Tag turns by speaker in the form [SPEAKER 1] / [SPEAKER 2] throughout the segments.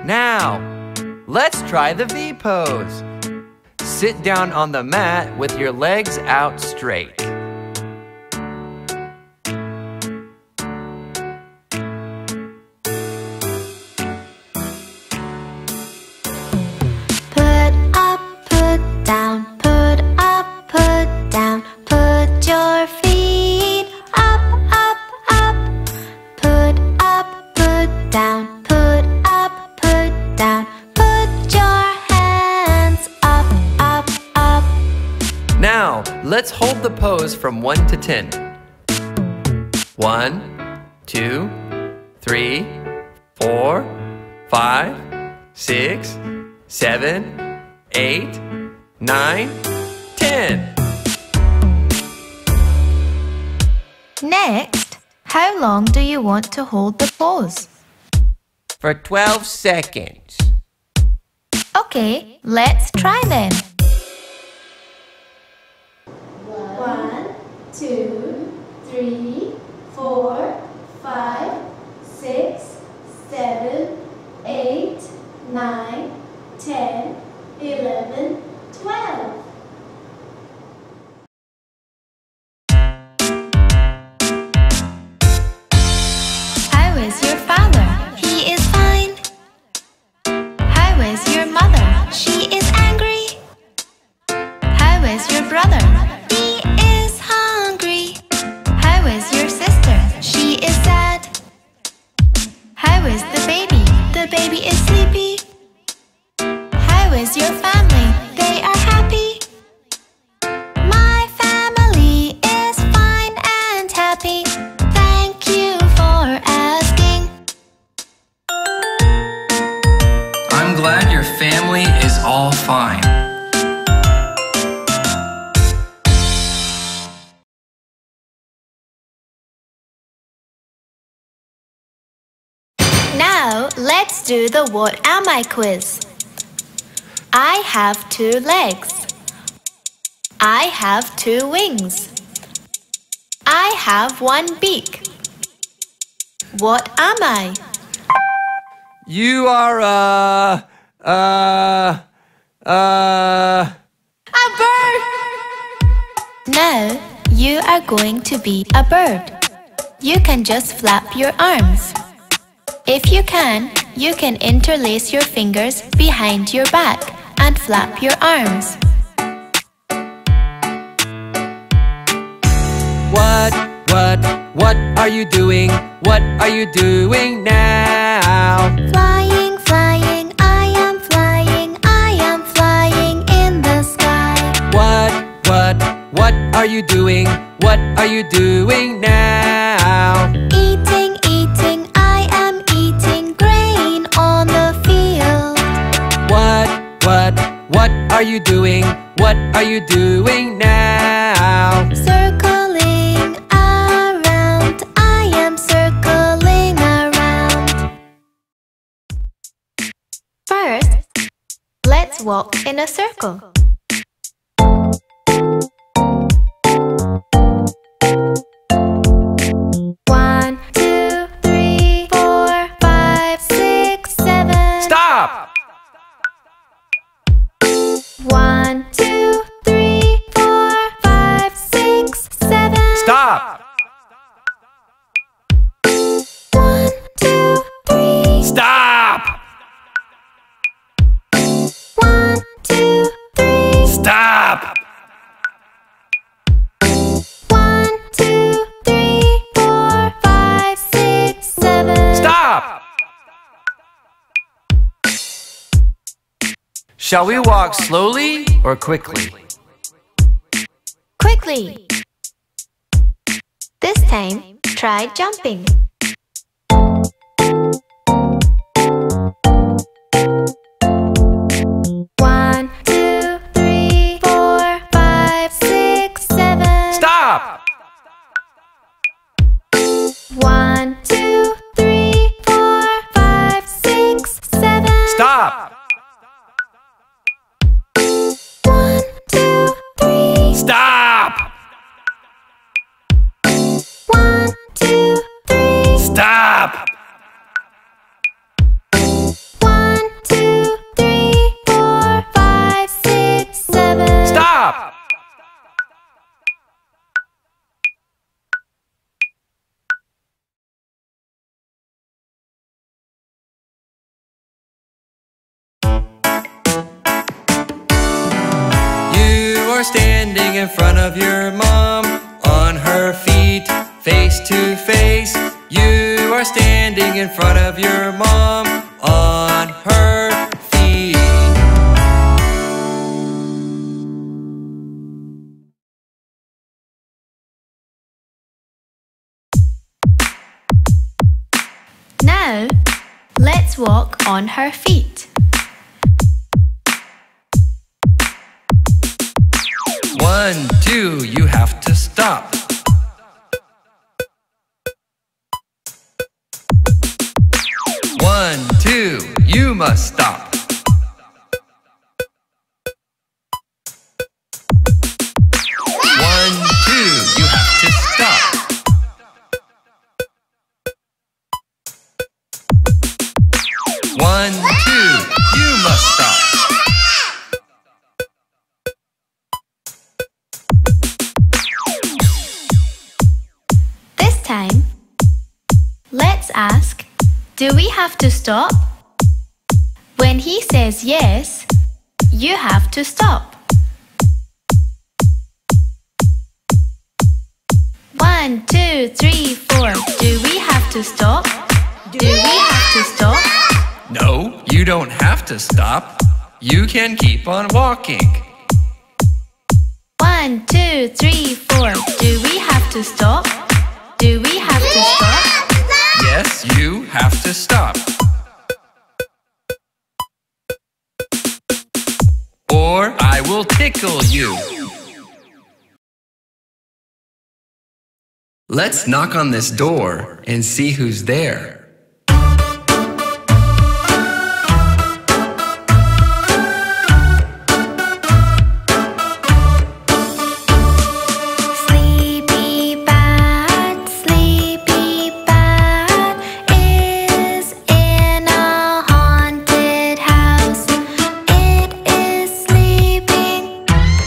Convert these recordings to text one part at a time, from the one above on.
[SPEAKER 1] Now, let's try the V pose. Sit down on the mat with your legs out straight.
[SPEAKER 2] Put up, put down, put up, put down. Put your feet up, up, up. Put up, put down, put up, put down. Put your hands up, up, up.
[SPEAKER 1] Now, let's hold the pose from 1 to 10. 1, 2, 3, 4, 5, 6, 7, 8, 9, 10.
[SPEAKER 2] Next, how long do you want to hold the pose?
[SPEAKER 1] For 12 seconds.
[SPEAKER 2] Okay, let's try then.
[SPEAKER 3] 1, 2, 3, 4, 5, 6, 7, 8, 9, 10, 11, 12.
[SPEAKER 2] How is your father? He is fine. How is your mother? She is angry. How is your brother? He is hungry. How is your sister? She is sad. How is the baby? The baby is sleepy. How is your family? They are happy. My family is fine and happy. Thank you for asking.
[SPEAKER 4] I'm glad your family is all fine.
[SPEAKER 2] Now, let's do the What Am I quiz. I have 2 legs. I have 2 wings. I have 1 beak. What am I?
[SPEAKER 1] You are
[SPEAKER 2] A bird! Now, you are going to be a bird. You can just flap your arms. If you can interlace your fingers behind your back and flap your arms.
[SPEAKER 1] What are you doing? What are you doing now?
[SPEAKER 2] Flying, flying, I am flying, I am flying in the sky.
[SPEAKER 1] What are you doing? What are you doing now?
[SPEAKER 2] Eating, eating, I am eating grain on the field.
[SPEAKER 1] What are you doing? What are you doing now?
[SPEAKER 2] Circling around, I am circling around. First, let's walk in a circle. One, two, three, 4, 5, 6, 7.
[SPEAKER 1] Stop!
[SPEAKER 2] 1, 2, 3, 4, 5, 6, 7.
[SPEAKER 1] Stop!
[SPEAKER 2] 1, 2, 3.
[SPEAKER 1] Stop!
[SPEAKER 2] 1, 2, 3.
[SPEAKER 1] Stop!
[SPEAKER 2] 1, 2, 3, 4, 5, 6, 7.
[SPEAKER 1] Stop! Shall we walk slowly or quickly?
[SPEAKER 2] Quickly. This time, try jumping. One, two, three, 4, 5, 6, 7.
[SPEAKER 1] Stop!
[SPEAKER 2] 1, 2, 3, 4, 5, 6, 7.
[SPEAKER 1] Stop!
[SPEAKER 2] 1, 2, 3.
[SPEAKER 1] Stop!
[SPEAKER 2] 1, 2, 3.
[SPEAKER 1] Stop!
[SPEAKER 2] 1,
[SPEAKER 1] are standing in front of your mom, on her feet, face to face. You are standing in front of your mom, on her feet.
[SPEAKER 2] Now, let's walk on her feet.
[SPEAKER 1] 1, 2, you have to stop. 1, 2, you must stop. 1, 2, you have to stop. 1, 2, you must stop.
[SPEAKER 2] This time, let's ask, do we have to stop? When he says yes, you have to stop. 1, 2, 3, 4. Do we have to stop? Do we have to stop?
[SPEAKER 1] No, you don't have to stop. You can keep on walking.
[SPEAKER 2] 1, 2, 3, 4. Do we have to stop? Do we have to stop?
[SPEAKER 1] Yes, you have to stop. Or I will tickle you. Let's knock on this door and see who's there.
[SPEAKER 2] Sleepy Bat is in a haunted house. It is sleeping.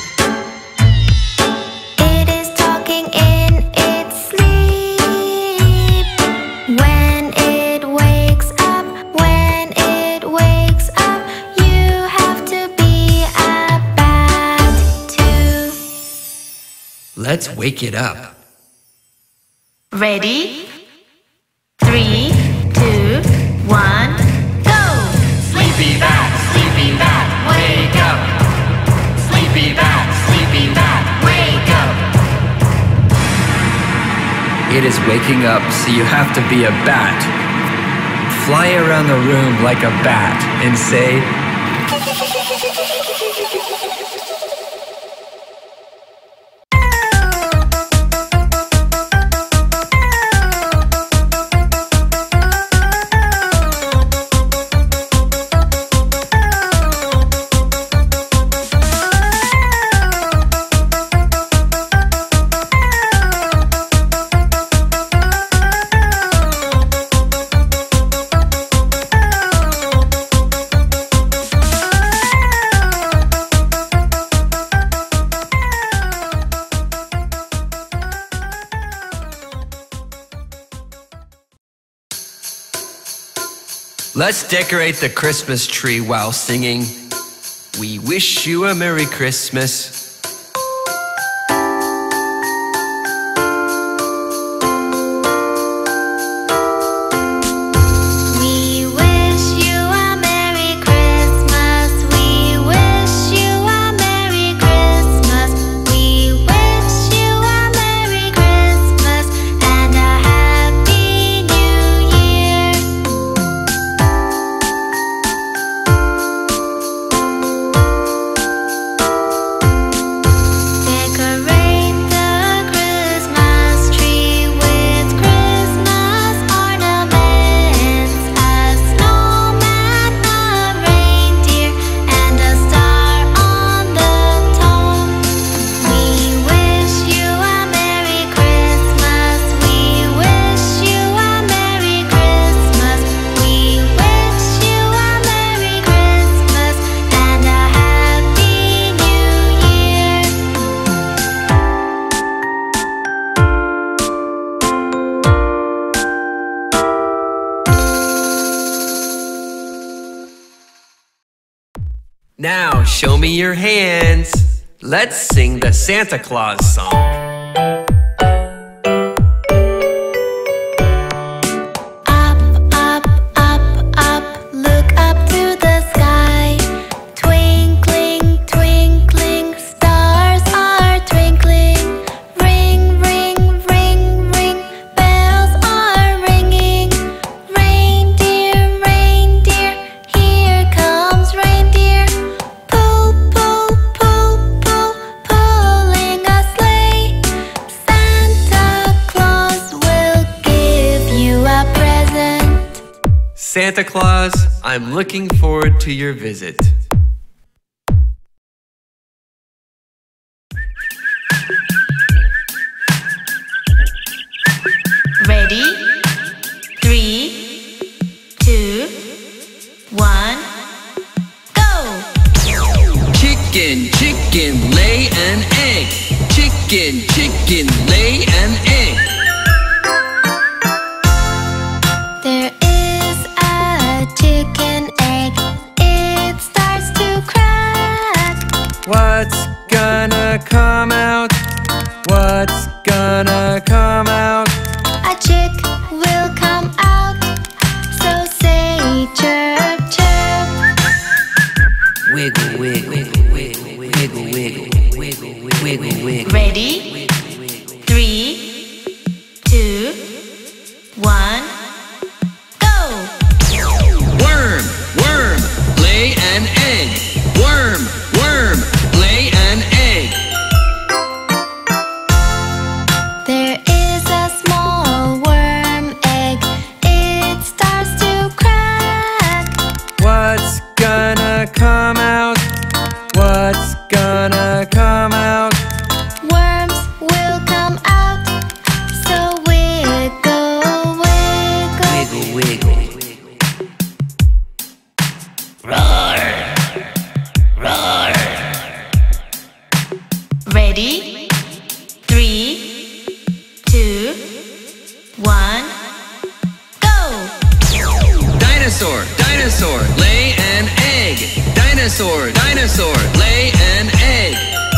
[SPEAKER 2] It is talking in its sleep. When it wakes up, you have to be a bat too.
[SPEAKER 1] Let's wake it up.
[SPEAKER 2] Ready? 3, 2, 1, go!
[SPEAKER 1] Sleepy bat, wake up. Sleepy bat, wake up. It is waking up, so you have to be a bat. Fly around the room like a bat and say, let's decorate the Christmas tree while singing, "We wish you a Merry Christmas."
[SPEAKER 2] We wish you a Merry Christmas. We wish you a Merry Christmas. We wish you a Merry Christmas and a Happy New Year. Decorate the Christmas tree with Christmas ornaments, a snowman, a reindeer, and a star on the top. We wish you a Merry Christmas. We wish you a Merry Christmas. We wish you a Merry Christmas and a Happy New Year.
[SPEAKER 1] Now show me your hands. Let's sing the Santa Claus song.
[SPEAKER 2] Up, up, up, up, look up to the sky. Twinkling, twinkling, stars are twinkling. Ring, ring, ring, ring, bells are ringing. Reindeer, reindeer, here comes reindeer. Pull, pull, pull, pull, pulling a sleigh. Santa Claus will give you a present.
[SPEAKER 1] Santa Claus, I'm looking forward to your visit.
[SPEAKER 2] Ready? 3, 2, 1, go!
[SPEAKER 4] Chicken, chicken, lay an egg. Chicken, chicken, lay an egg.
[SPEAKER 2] There is a chicken egg. It starts to crack.
[SPEAKER 1] What's gonna come out? What's gonna come out?
[SPEAKER 2] A chick will come out. So say chirp, chirp.
[SPEAKER 4] Wiggle, wiggle, wiggle, wiggle, wiggle, wiggle, wiggle, wiggle.
[SPEAKER 2] Ready? 3, 2, 1, go!
[SPEAKER 4] Worm, worm, lay an egg. Worm, worm, lay an egg.
[SPEAKER 2] There is a small worm egg. It starts to crack.
[SPEAKER 1] What's gonna come out? What's gonna come out?
[SPEAKER 2] Worms will come out. So wiggle, wiggle.
[SPEAKER 4] Wiggle, wiggle. Roar, roar.
[SPEAKER 2] Ready? 3, 2, 1, go!
[SPEAKER 4] Dinosaur, dinosaur, lay an egg. Dinosaur, dinosaur, lay an egg.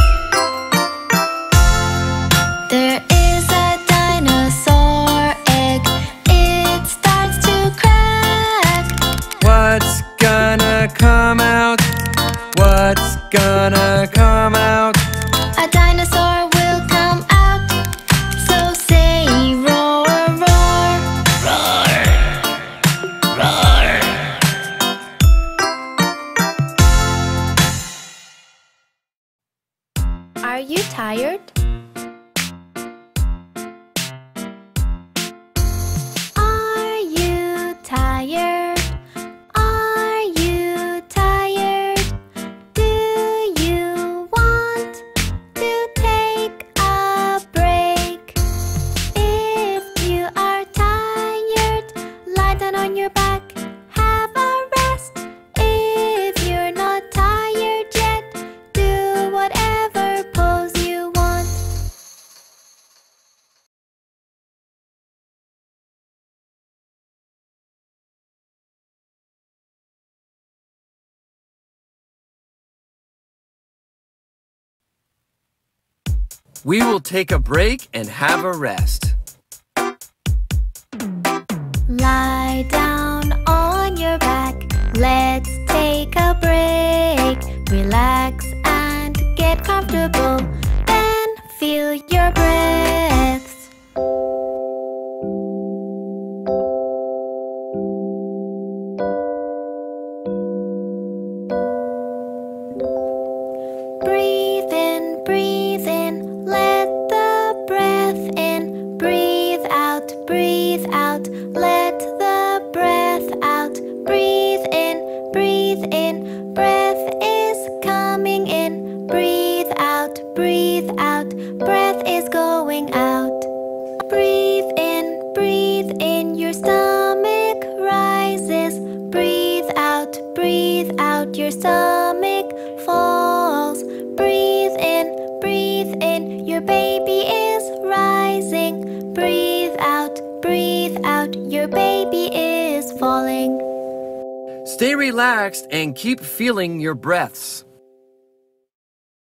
[SPEAKER 2] There is a dinosaur egg. It starts to crack.
[SPEAKER 1] What's gonna come out? What's gonna come out?
[SPEAKER 2] A dinosaur will come out. So say roar, roar.
[SPEAKER 4] Roar, roar.
[SPEAKER 2] Are you tired? Are you tired? Are you tired? Do you want to take a break? If you are tired, lie down on your back, have a rest. If you're not tired yet, do whatever pose you want.
[SPEAKER 1] We will take a break and have a rest.
[SPEAKER 2] Lie down on your back, let's take a break. Relax and get comfortable, then feel your breaths. Breathe in, let the breath in. Breathe out, let the breath out. Breathe in, breath is coming in. Breathe out, breath is going out. Breathe in, your stomach rises. Breathe out, your stomach falls. Breathe in, your baby is rising. Breathe out, your baby is falling.
[SPEAKER 1] Stay relaxed and keep feeling your breaths.